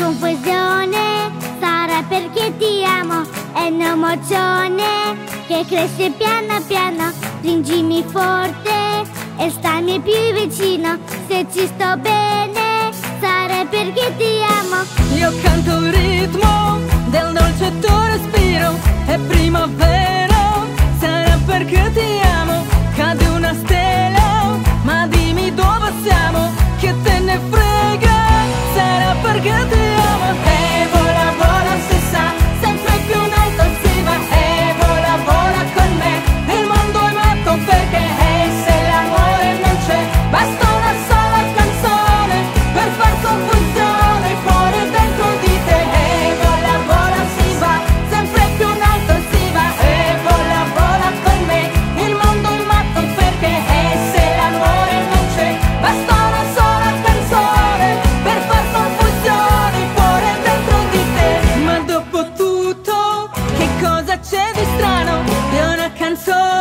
confusione sarà perché ti amo. È un'emozione che cresce piano piano. Stringimi forte e stammi più vicino. Se ci sto bene sarà perché ti amo. Io canto il ritmo del dolce tuo respiro. È primavera, sarà perché ti amo. Cade una stella, ma dimmi dove siamo. Che te ne frega, sarà perché ti amo. E vola, vola, si sa, sempre più in alto si va. E vola, vola con me, il mondo è matto perché se l'amore non c'è, basta una sola canzone per far confusione il cuore dentro di te. E vola, vola, si va, sempre più in alto si va. E vola, vola con me, il mondo è matto perché se l'amore non c'è, basta una sola canzone per far confusione il cuore dentro di te. Ma dopo tutto, che cosa c'è di strano? È una canzone